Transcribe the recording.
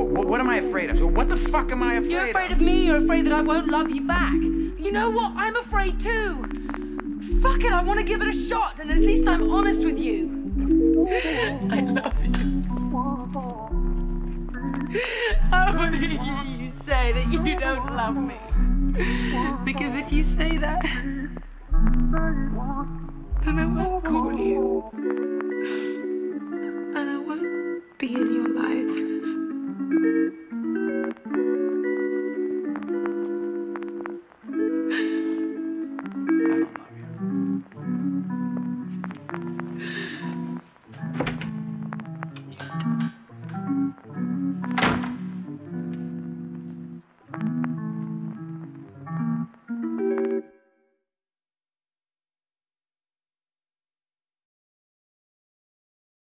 What am I afraid of? What the fuck am I afraid of? You're afraid of me, you're afraid that I won't love you back. You know what? I'm afraid too. Fuck it, I want to give it a shot, and at least I'm honest with you. I love you. I want to hear you say that you don't love me. Because if you say that, then I won't call you. And I won't be in